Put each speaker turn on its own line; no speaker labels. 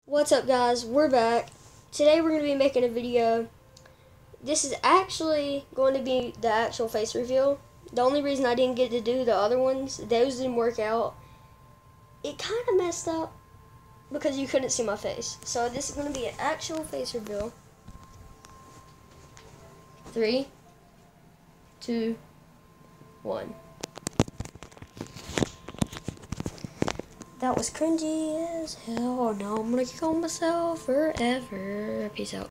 What's up, guys? We're back. Today we're going to be making a video. This is actually going to be the actual face reveal. The only reason I didn't get to do the other ones, those didn't work out. It kind of messed up because you couldn't see my face. So this is going to be an actual face reveal. 3, 2, 1. That was cringy as hell. Now I'm gonna kill myself forever. Peace out.